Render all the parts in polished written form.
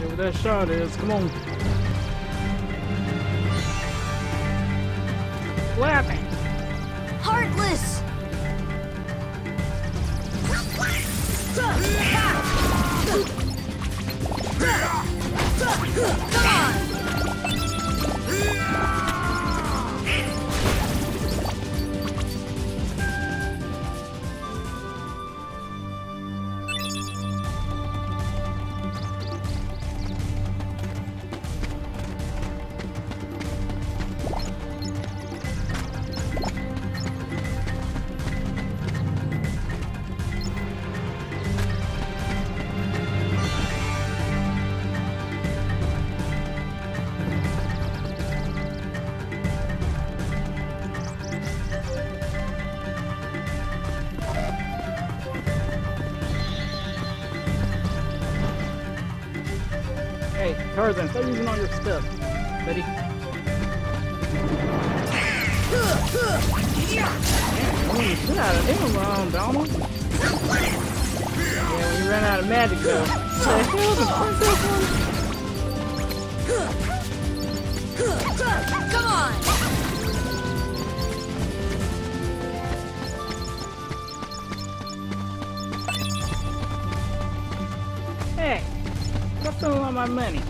Where that shot is, come on. What happened? Heartless! Come on! Hey, Tarzan, stop using all your stuff, buddy. Shit out of him, Donald. Yeah, when you ran out of magic, though. What the hell, the princess one? Come on! Hey, stop stealing all my money.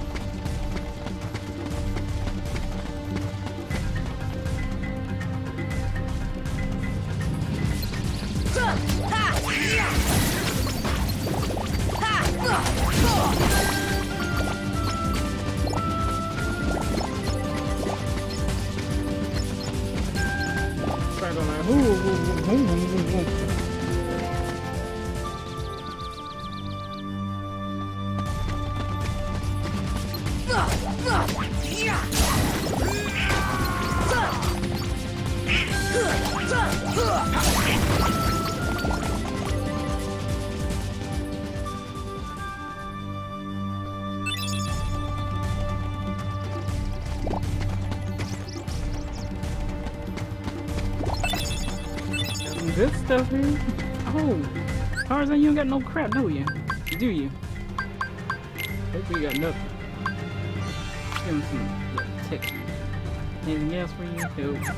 Good stuff here. Oh, Tarzan, you don't got no crap, do you? Do you? Hopefully you got nothing. Give him some tech. Anything else for you? Nope.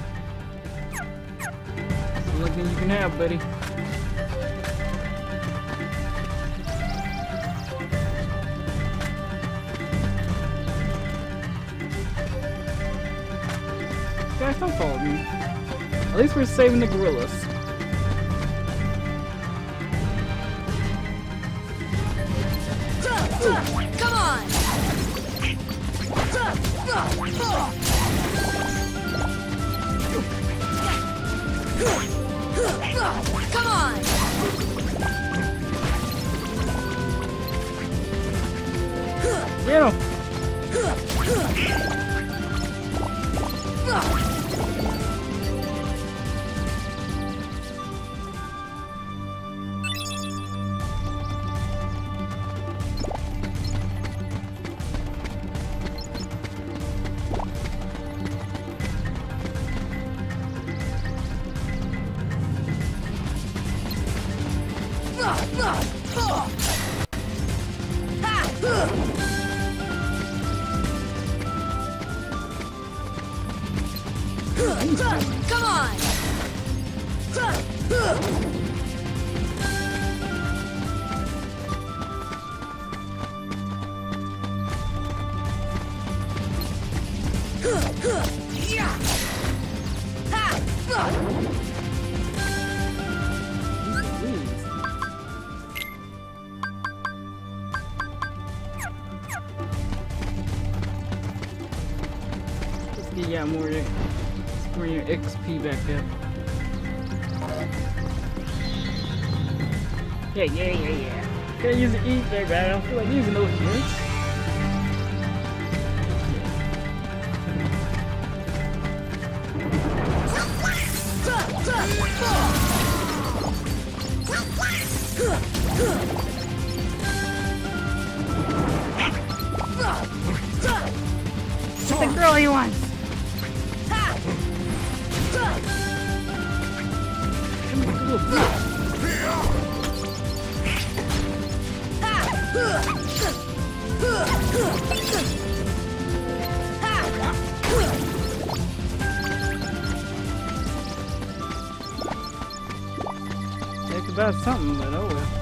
That's the only thing you can have, buddy. Guys, don't follow me. At least we're saving the gorillas. Come on! Come on! Get him! Come on! Let's get y'all more your XP back up. Yeah. Gotta use the E there, but I don't feel like using those units. It's the girl he wants. It's about something, but oh well.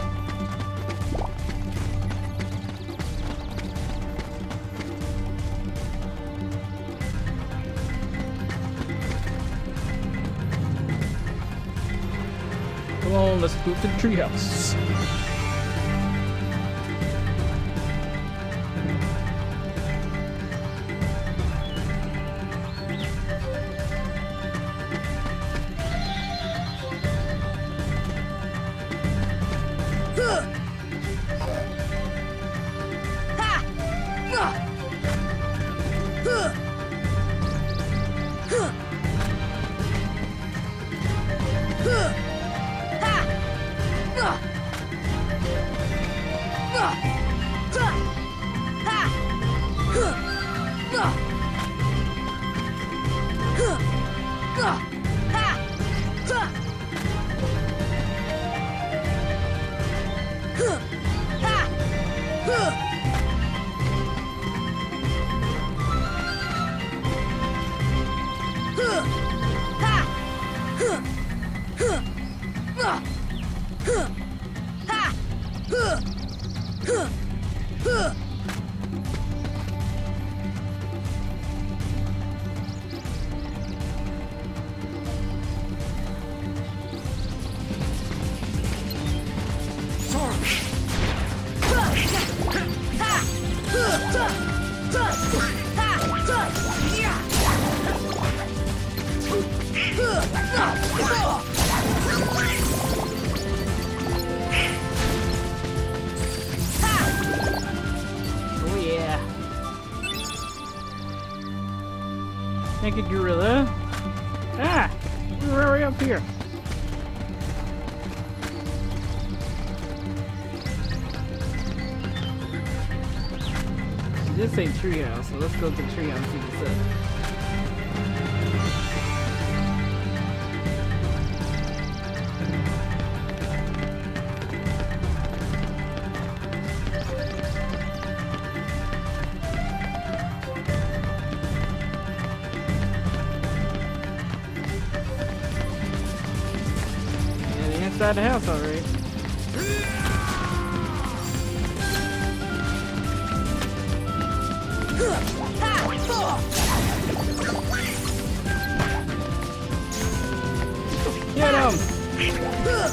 Come on, let's go to the treehouse. Oh yeah. Thank you, gorilla. Ah! We're already up here. She did say treehouse, so let's go to the treehouse and see what's up. Inside the house already. Get him!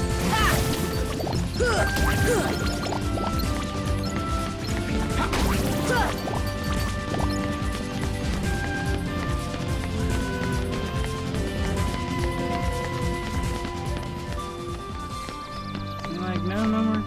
Like, no more.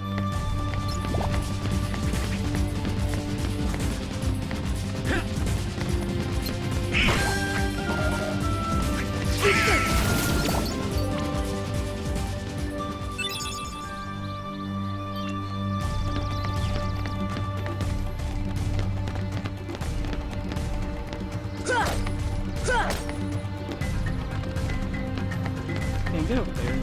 Can't get up there.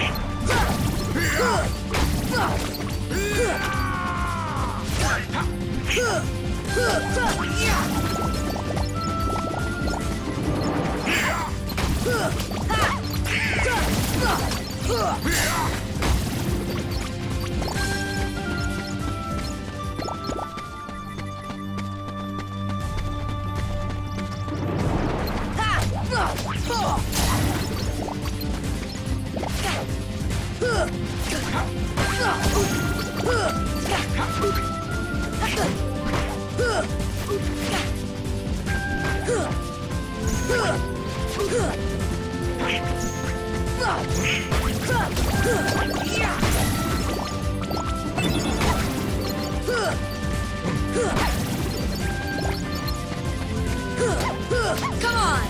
Come on!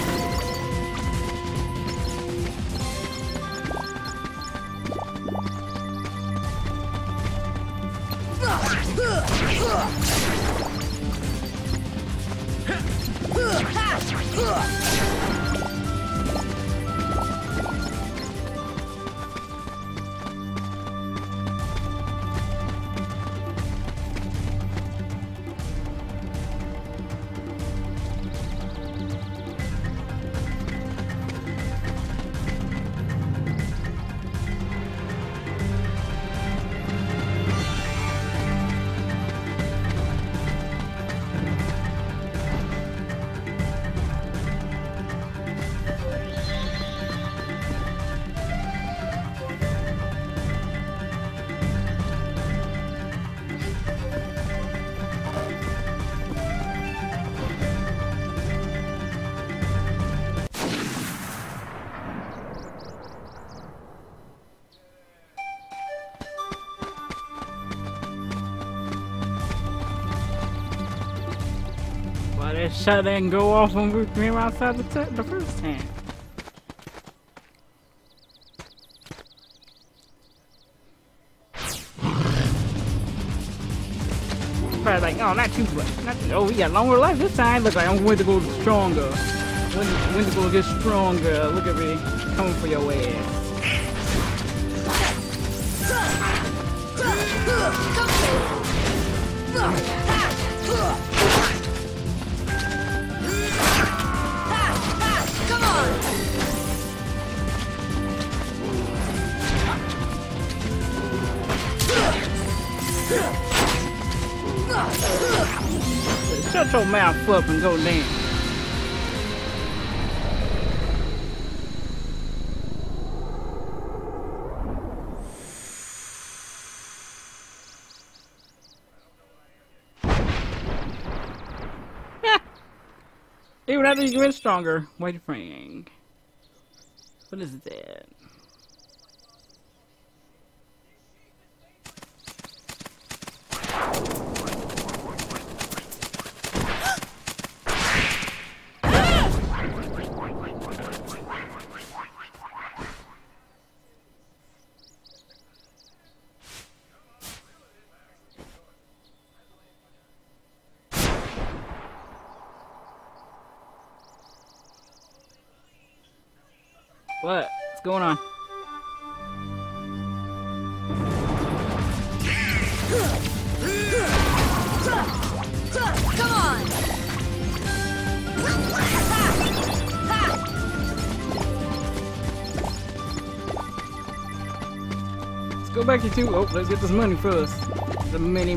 Why that shot didn't go off when we came outside the first time? Probably like, oh, not too much. Oh, we got longer life this time. Look like I'm going to go stronger. When to go get stronger. Look at me coming for your ass. Come on! Shut your mouth up and go down. Even after you get stronger, wait for Frank. What is that? What's going on? Come on! Let's go back to 2. Oh, let's get this money first. The mini.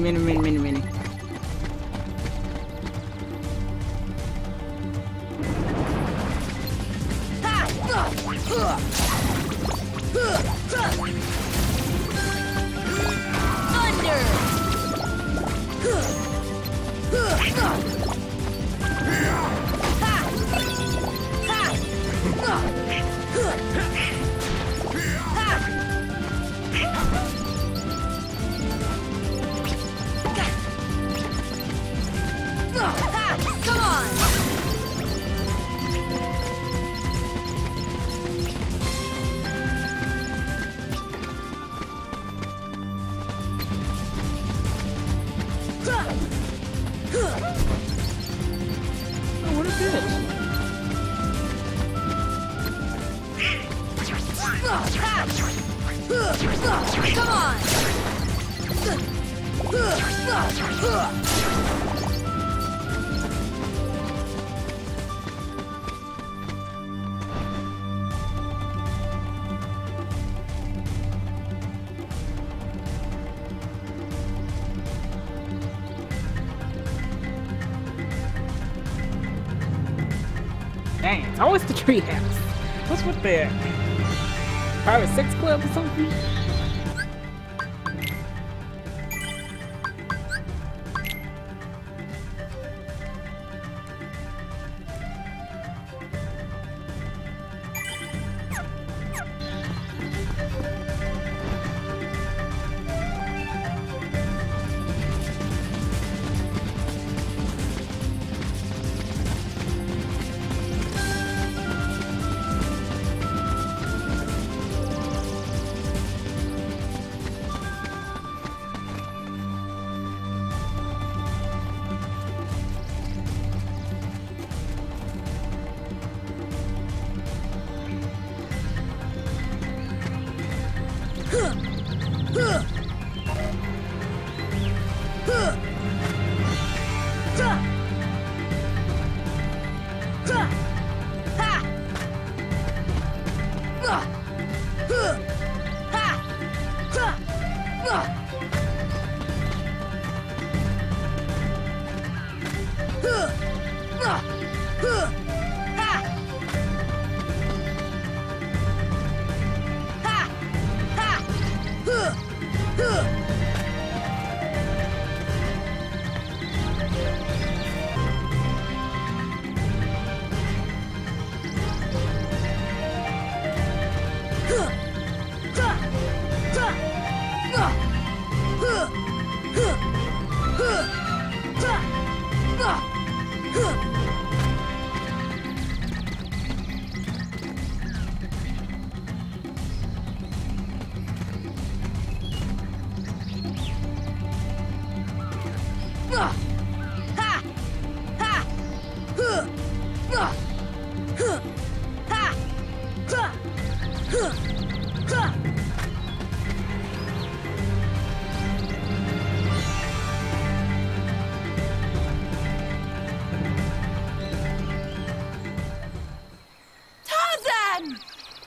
Come on! Dang, it's always the treehouse. What's with that? Private sex club or something? Tarzan!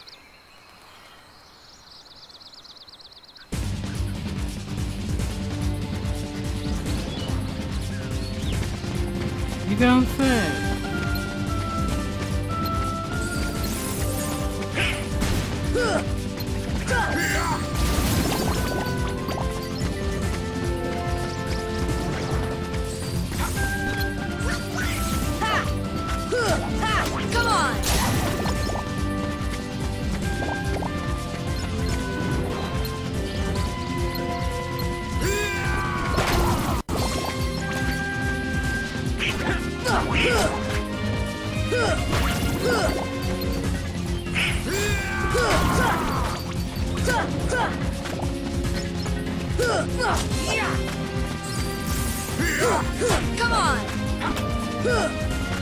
You get what I'm saying? Come on! Come on!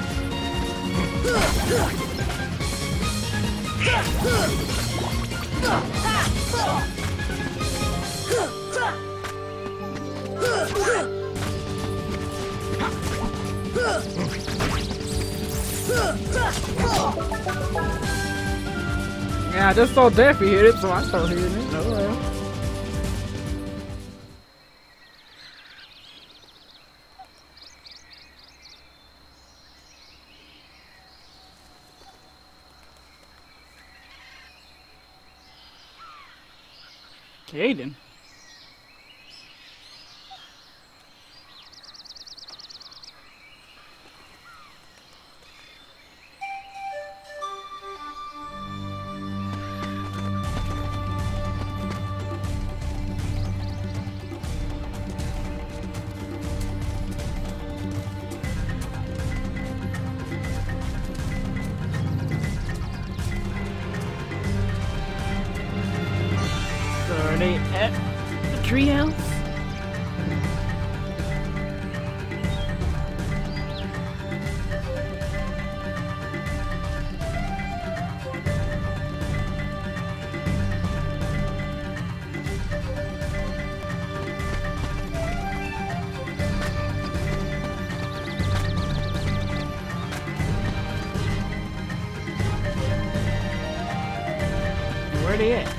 Yeah, I just saw Daffy hit it, so I started hitting it. Oh well. Jaden. Are they at the treehouse? they at?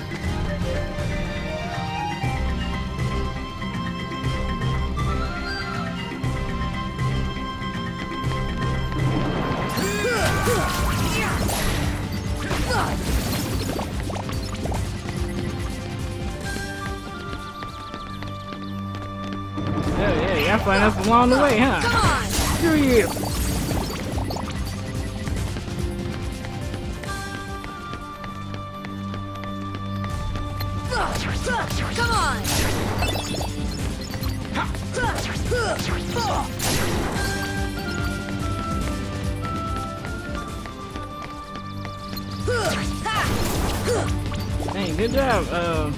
Yeah, y'all find us along the way, huh? Come on! Here he is. Come on! Dang, good job.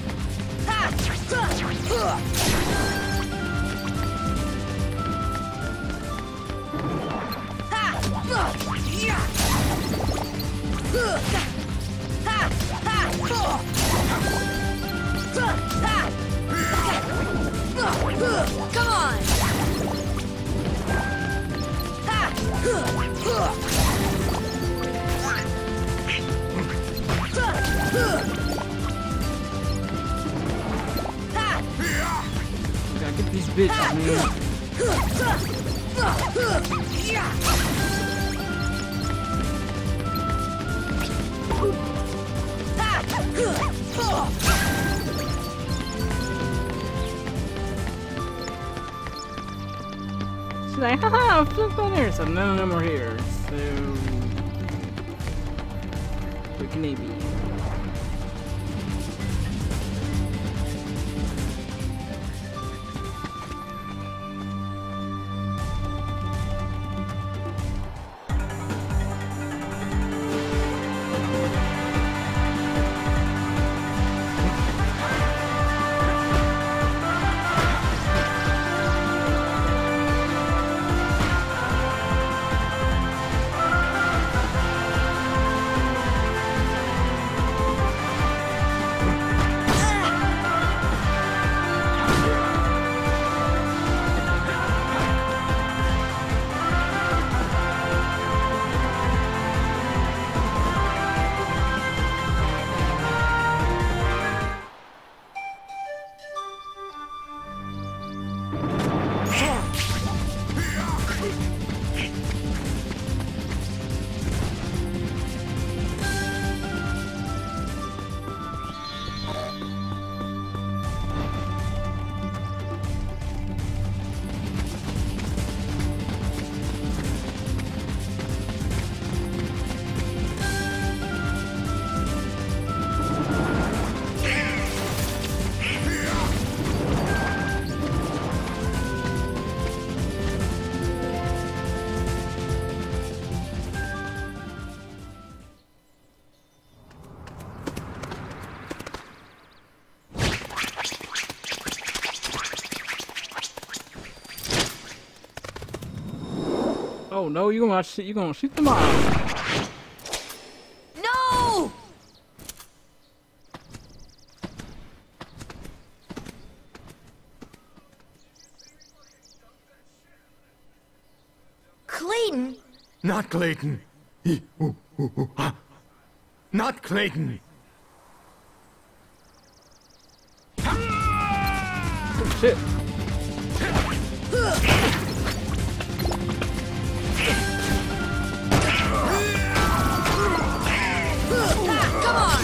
Come on! Gotta get these bitches, man. She's like, haha, flip on there. So none of them are here. So where can they be? Oh no, you gonna shoot them off. No! Clayton? Not Clayton. Not Clayton. Oh shit. Come on!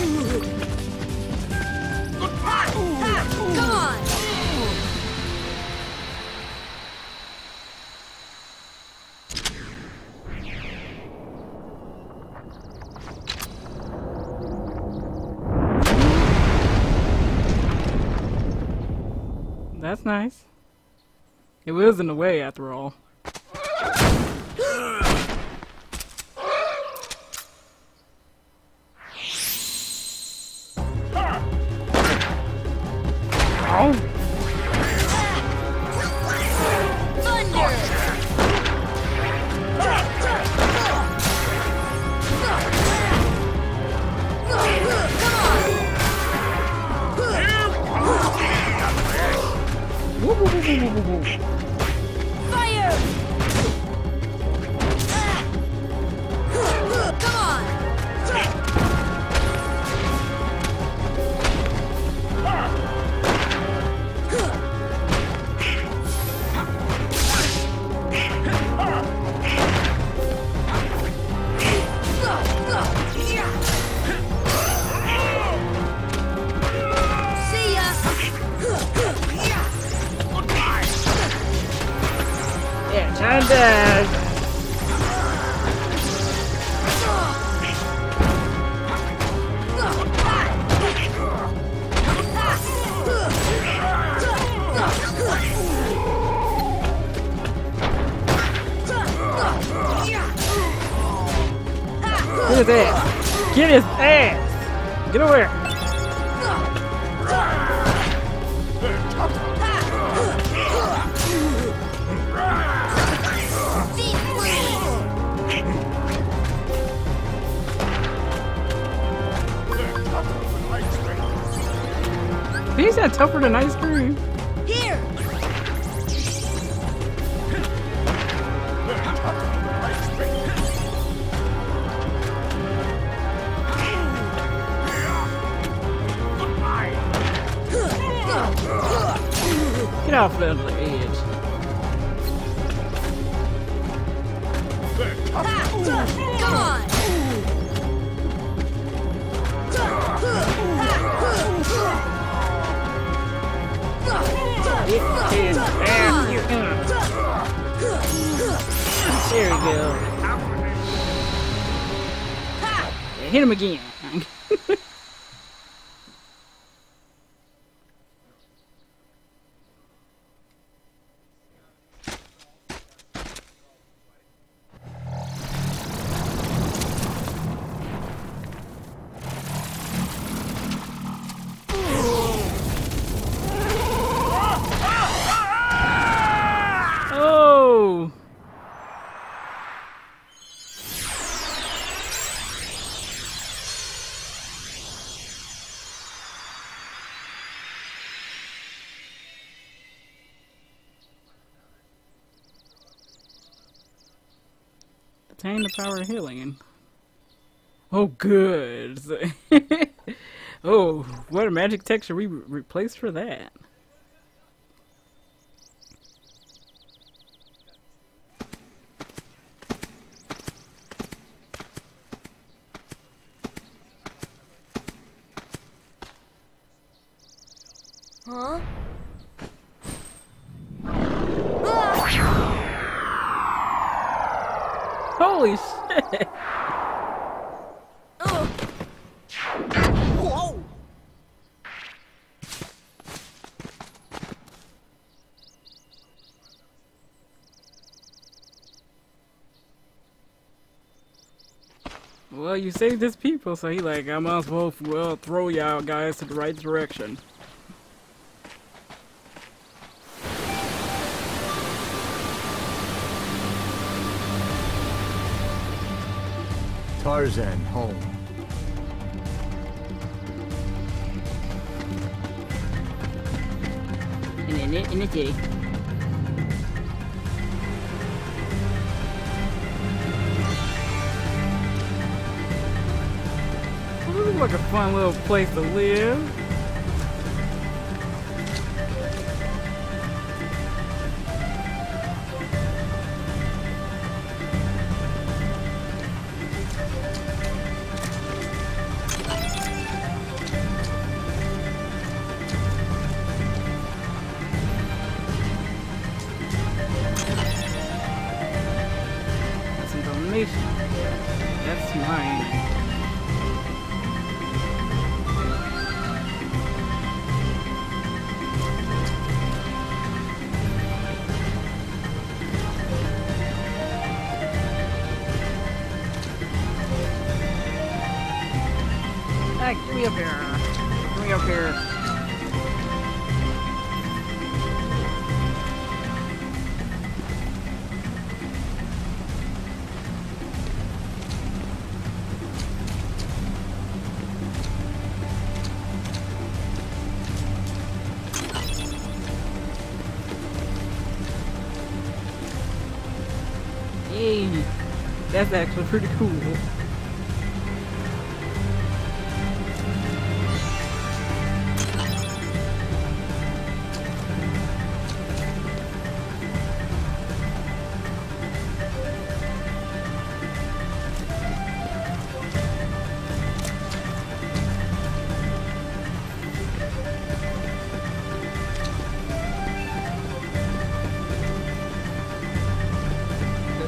Come on! That's nice. It was in the way after all. Fire! Come on! and dash. Get his ass! Get his ass! Get over here! He's that tougher than ice cream. Here! Get off the edge. Come on! There we go. Hit him again. Attain the power of healing. Oh, good. Oh, what a magic texture we replaced for that. Huh? Holy shit! Whoa! Well, you saved his people, so he like, I might as well throw y'all guys to the right direction. Tarzan home. In the city. Well, this looks like a fun little place to live. That's mine. Hey, get me up here. Get me up here. Hey, that's actually pretty cool.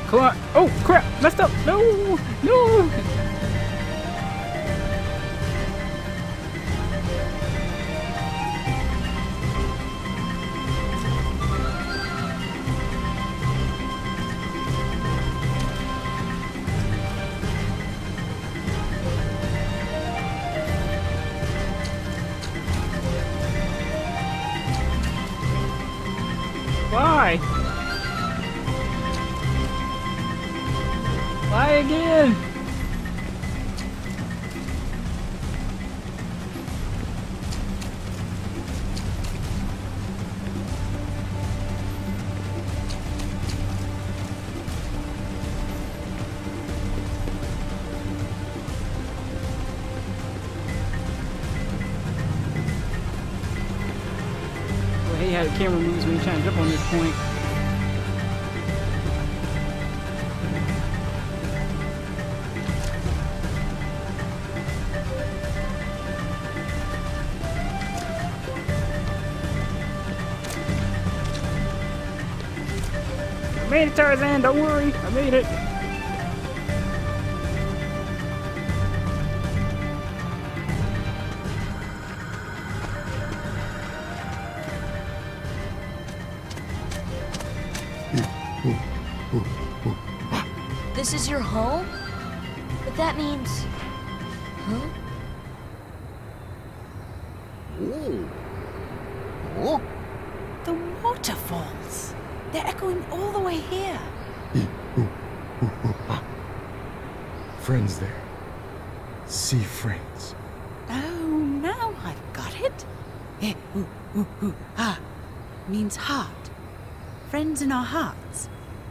Come on. Oh, crap. Messed up. No. No. Why? Why again? Well, he had camera moves when he trying to jump on this point. I made it, Tarzan, don't worry, I made it. This is your home? But that means... Huh? Oh. The waterfalls. They're echoing all the way here. Friends there. Sea friends. Oh, now I've got it. Ah means heart. Friends in our hearts.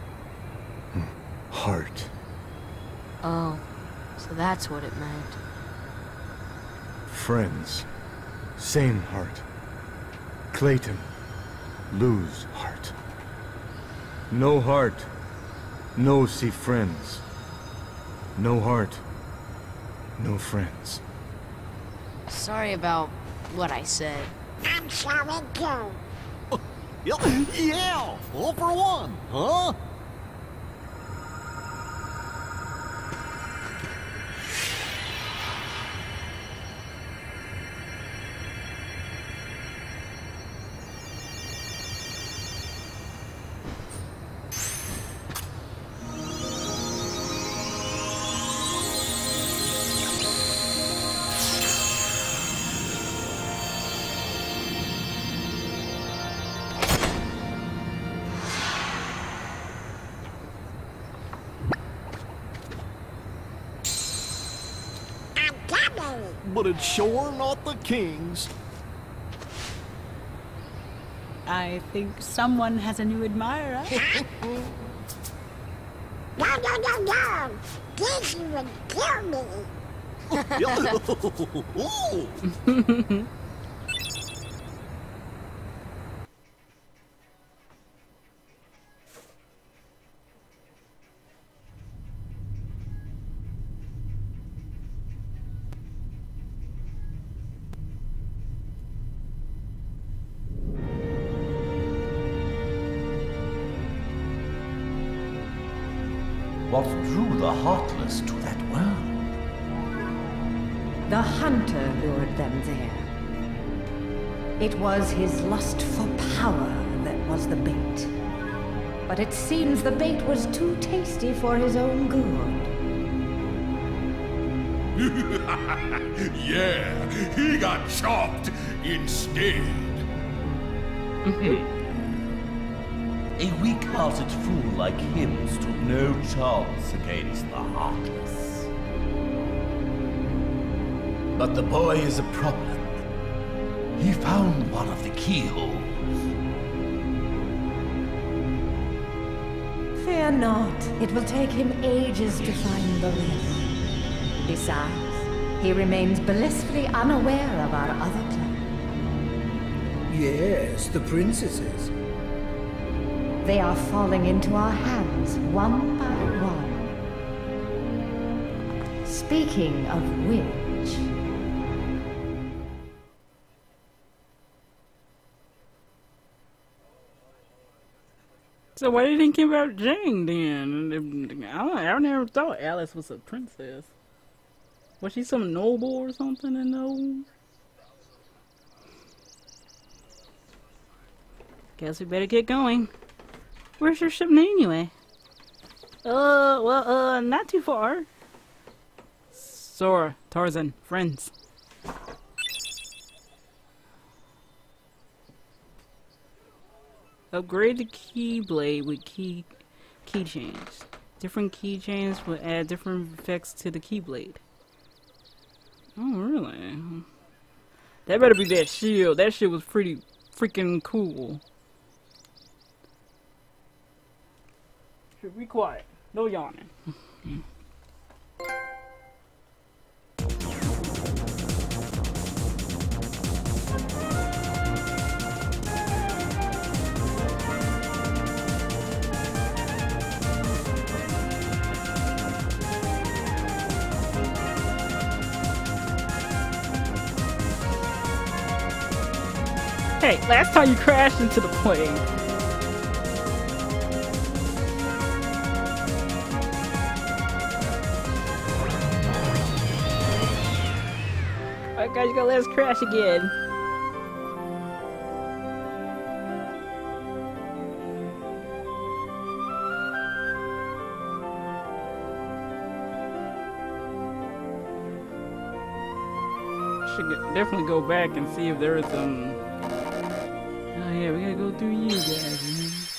Heart. Oh, so that's what it meant. Friends. Same heart. Clayton. Lose heart. No heart. No see friends. No heart. No friends. Sorry about what I said. I'm sorry too. Yeah, all for one, huh? But it's sure not the king's. I think someone has a new admirer. No. This would kill me. What drew the Heartless to that world? The hunter lured them there. It was his lust for power that was the bait. But it seems the bait was too tasty for his own good. Yeah, he got chopped instead. A weak-hearted fool like him stood no chance against the Heartless. But the boy is a problem. He found one of the keyholes. Fear not. It will take him ages to find the rest. Besides, he remains blissfully unaware of our other plan. Yes, the princesses. They are falling into our hands, one by one. Speaking of which... So why did he think about Jane then? I never thought Alice was a princess. Was she some noble or something in those? Guess we better get going. Where's your ship anyway? Well, not too far. Sora, Tarzan, friends. Upgrade the keyblade with keychains. Different keychains will add different effects to the keyblade. Oh, really? That better be that shield. That shit was pretty freaking cool. Should be quiet. No yawning. Hey, last time you crashed into the plane. Alright guys, you gotta let us crash again. Should definitely go back and see if there is some... Oh yeah, we gotta go through you guys, man.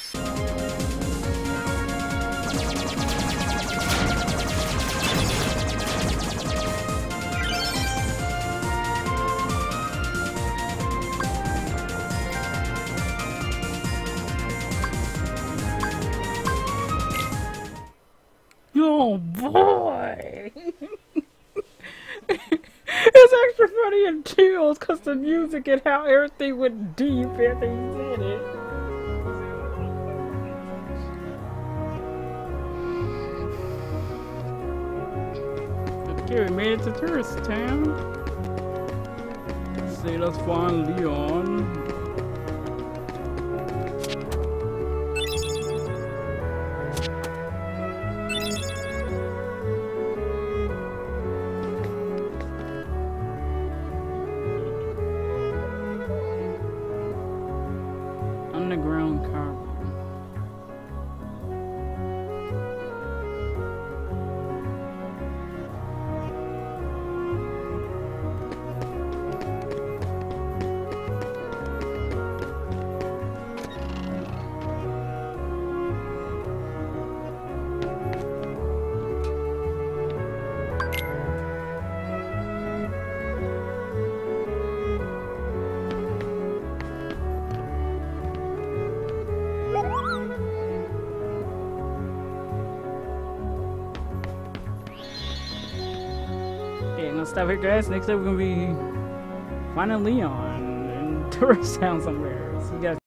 Oh boy! It's extra funny and chills because the music and how everything went deep after he said it. Okay, we made it to tourist town. Say let's find Leon. Underground cargo. Stop here, guys. Next up, we're gonna be finding Leon in tourist town somewhere. So you guys